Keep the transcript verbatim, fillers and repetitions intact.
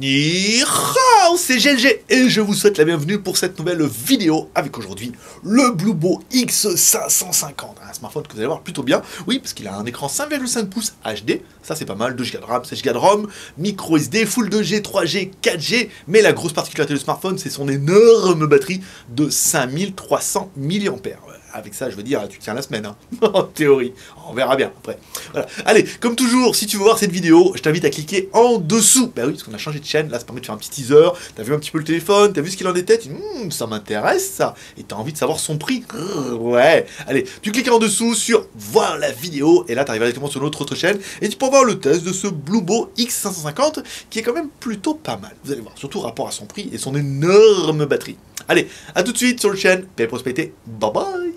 Ni hao, c'est G L G et je vous souhaite la bienvenue pour cette nouvelle vidéo avec aujourd'hui le Bluebo X cinq cent cinquante, un smartphone que vous allez voir plutôt bien, oui parce qu'il a un écran cinq virgule cinq pouces H D, ça c'est pas mal, deux giga de RAM, seize giga de ROM, micro S D, Full deux G, trois G, quatre G, mais la grosse particularité du smartphone c'est son énorme batterie de cinq mille trois cents milliampères heure. Avec ça, je veux dire, tu tiens la semaine, hein. En théorie. On verra bien après. Voilà. Allez, comme toujours, si tu veux voir cette vidéo, je t'invite à cliquer en dessous. Bah oui, parce qu'on a changé de chaîne. Là, ça permet de faire un petit teaser. T'as vu un petit peu le téléphone, t'as vu ce qu'il en était. Tu dis, hm, ça m'intéresse, ça. Et t'as envie de savoir son prix. Ouais. Allez, tu cliques en dessous sur voir la vidéo. Et là, t'arrives directement sur notre autre chaîne. Et tu peux voir le test de ce Bluebo X cinq cent cinquante, qui est quand même plutôt pas mal. Vous allez voir, surtout rapport à son prix et son énorme batterie. Allez, à tout de suite sur le chaîne. P L Prospecté. Bye bye.